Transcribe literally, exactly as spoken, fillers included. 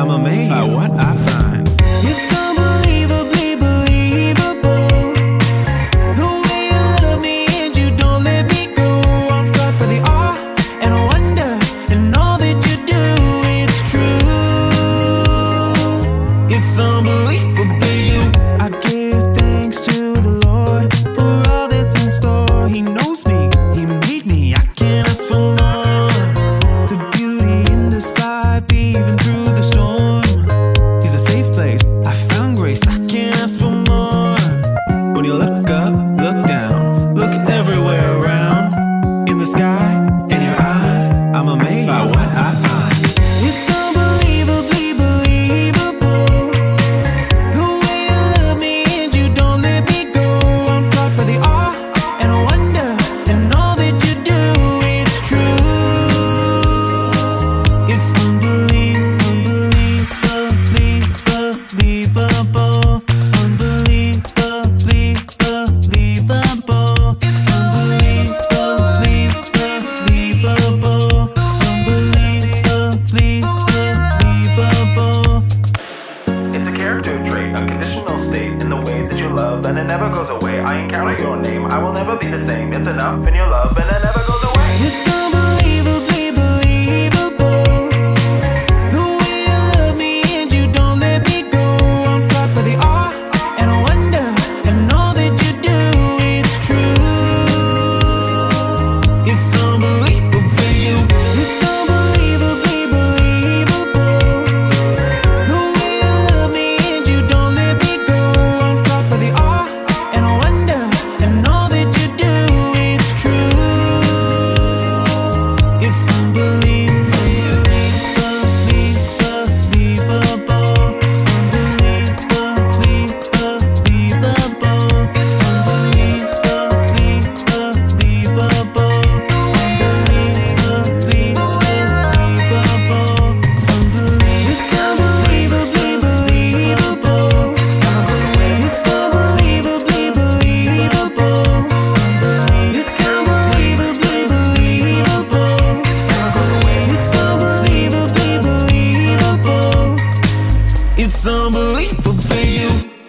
I'm amazed by what I find. It's unbelievably believable, the way you love me and you don't let me go. I'm struck by the awe and wonder and all that you do. It's true. It's unbelievable, you. I give thanks to the Lord for all that's in store. He knows me, He made me, I can't ask for more. The beauty in this life, even through the storm. He's a safe place, I found grace, I can't ask for more. When you look up, look down, look everywhere around. In the sky, in your eyes, I'm amazed by what I find. It's unbelievably believable, the way you love me and you don't let me go. I'm struck by the awe and wonder and all that you do. It's true. It's unbelievably believable, unbelievably believable. It's unbelievably believable, unbelievably believable. It's a character trait, a conditional state in the way that you love, and it never goes away. I encounter your name, I will never be the same. It's enough in your love, and it never goes away. It's unbelievably believable, the way you love me and you don't let me go. I'm struck by the awe and wonder and all that you do. It's true. It's unbelievable, you. It's unbelievably believable, the way you love me and you don't let me go. I'm struck by the awe and wonder and all that you do. It's true. It's unbelievably believable, unbelievably believable. It's unbelievably believable, unbelievably believable. It's unbelievably believable. It's unbelievably believable. It's unbelievably believable. It's unbelievably believable. It's unbelievable, you.